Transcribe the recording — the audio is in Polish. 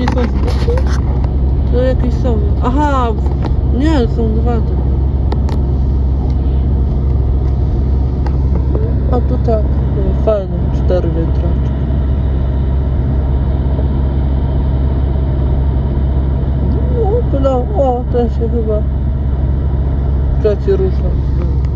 nie są z boku? To jakieś są. Aha, nie, są dwa tylko. A tu tak, fajne, 4 wiatraczki. No, o, ten się chyba trzeci rusza.